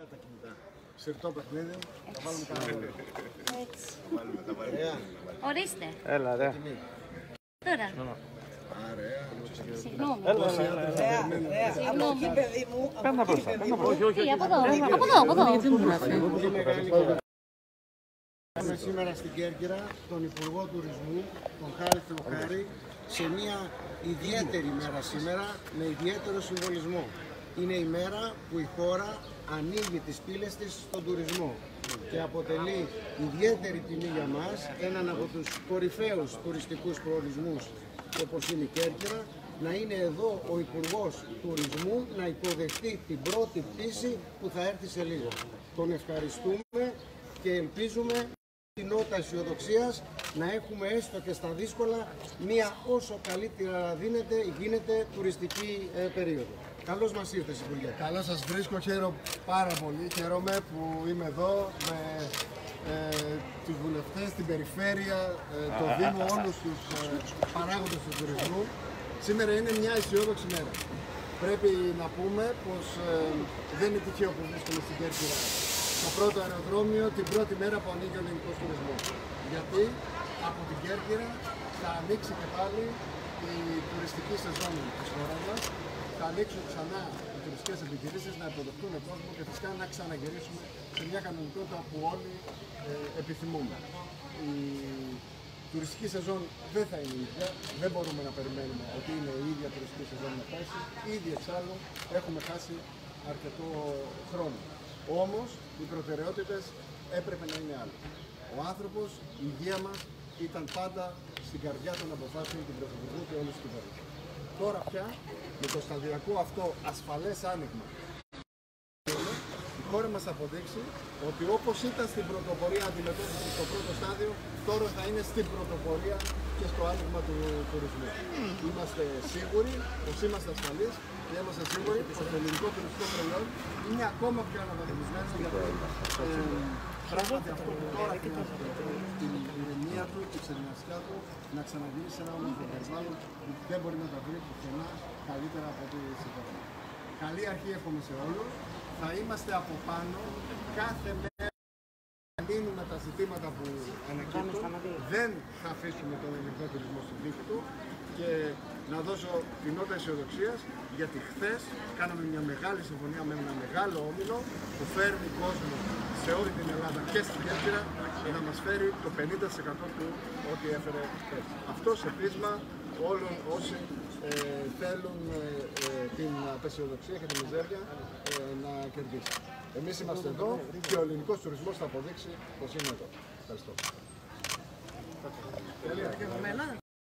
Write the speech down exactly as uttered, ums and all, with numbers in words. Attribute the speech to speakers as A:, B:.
A: Τα κινητά. Συρτό παιχνίδι, θα βάλουμε κανένα.
B: Έτσι.
A: Ωραία.
B: Ορίστε.
C: Έλα, ρε.
B: Τώρα.
A: Ωραία.
B: Συγγνώμη.
C: Έλα, έλα, έλα.
B: Συγγνώμη.
C: Παίρνα μπροστά, παίρνα μπροστά.
B: Τι, από εδώ, από εδώ, από εδώ.
A: Είμαι σήμερα στην Κέρκυρα τον Υπουργό Τουρισμού, τον Χάρη Θεοχάρη, σε μια ιδιαίτερη μέρα σήμερα, με ιδιαίτερο συμβολισμό. Είναι η μέρα που η χώρα ανοίγει τις πύλες της στον τουρισμό και αποτελεί ιδιαίτερη τιμή για μας έναν από τους κορυφαίους τουριστικούς προορισμούς όπως είναι η Κέρκυρα, να είναι εδώ ο Υπουργός Τουρισμού να υποδεχτεί την πρώτη πτήση που θα έρθει σε λίγο. Τον ευχαριστούμε και ελπίζουμε την νότα αισιοδοξίας να έχουμε έστω και στα δύσκολα μία όσο καλύτερα δίνεται, γίνεται τουριστική ε, περίοδο. Καλώς μας ήρθες, Υπουργέ.
D: Καλώς σας βρίσκω, χαίρομαι πάρα πολύ. Χαίρομαι που είμαι εδώ με ε, τους βουλευτές, την περιφέρεια, ε, το Δήμο, όλους τους ε, παράγοντες του τουρισμού. Σήμερα είναι μια αισιόδοξη μέρα. Πρέπει να πούμε πως ε, δεν είναι τυχαίο που βρίσκομαι στην Κέρκυρα, το πρώτο αεροδρόμιο, την πρώτη μέρα που ανοίγει ο ελληνικός τουρισμός. Γιατί από την Κέρκυρα θα ανοίξει και πάλι η τουριστική σεζόν της χώρας μας. Θα ανοίξουν ξανά οι τουριστικές επιχειρήσεις να υποδεχτούν κόσμο και φυσικά να ξαναγυρίσουμε σε μια κανονικότητα που όλοι ε, επιθυμούμε. Η τουριστική σεζόν δεν θα είναι η ίδια, δεν μπορούμε να περιμένουμε ότι είναι η ίδια τουριστική σεζόν να πέσει. Ήδη εξάλλου έχουμε χάσει αρκετό χρόνο. Όμως οι προτεραιότητες έπρεπε να είναι άλλες. Ο άνθρωπος, η υγεία μας ήταν πάντα στην καρδιά των αποφάσεων του Πρωθυπουργού και όλης της κυβέρνησης. Τώρα πια, με το σταδιακό αυτό ασφαλές άνοιγμα, η χώρα μας αποδείξει ότι όπως ήταν στην πρωτοπορία αντιμετώπιση στο πρώτο στάδιο, τώρα θα είναι στην πρωτοπορία και στο άνοιγμα του τουρισμού. Είμαστε σίγουροι πως είμαστε ασφαλείς και είμαστε σίγουροι πως το ελληνικό τουριστικό προϊόν είναι ακόμα πιο αναβαθμισμένο για το ε, πράγματι αυτό που τώρα χρειάζεται, την ηρεμία του, την ξενιαστιά του, να ξαναγίνει σε ένα όμορφο περιβάλλον που δεν μπορεί να τα βρει πουθενά καλύτερα από ό,τι σήμερα. Καλή αρχή εύχομαι σε όλους. Θα είμαστε από πάνω κάθε μέρα να λύνουμε τα ζητήματα που ανακύπτουν. Δεν θα αφήσουμε τον ελληνικό τουρισμό στην τύχη του και να δώσω την νότα αισιοδοξίας, γιατί χθες κάναμε μια μεγάλη συμφωνία με ένα μεγάλο όμιλο που φέρνει κόσμο σε όλη την Ελλάδα και στην Κέρκυρα για να μας φέρει το πενήντα τοις εκατό του ό,τι έφερε χθες. Αυτό σε πείσμα όλων όσοι ε, θέλουν ε, ε, την απεσιοδοξία και την μιζέρια ε, να κερδίσει. Εμείς είμαστε εδώ και ο ελληνικός τουρισμός θα αποδείξει πως είναι εδώ. Ευχαριστώ.